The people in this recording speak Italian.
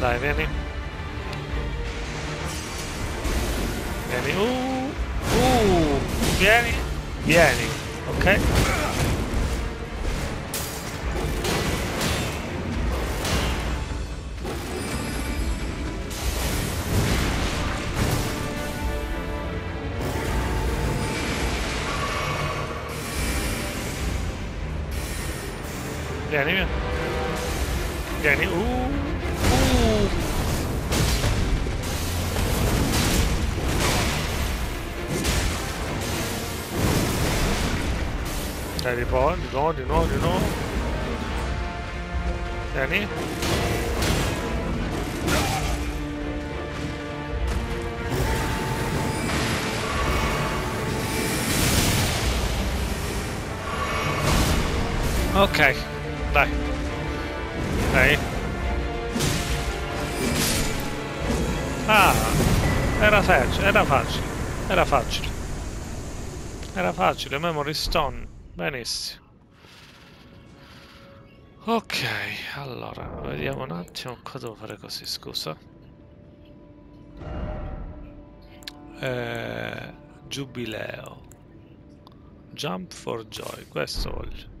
Dai, vieni. Vieni. Vieni. Vieni. Ok. Vieni, vieni. Vieni. Dai, di nuovo. Vieni. Ok, dai. Dai. Ah, era facile, era facile. Era facile. Era facile, memory stone. Benissimo. Ok, allora, vediamo un attimo. Qua devo fare così, scusa. Giubileo. Jump for joy, questo voglio.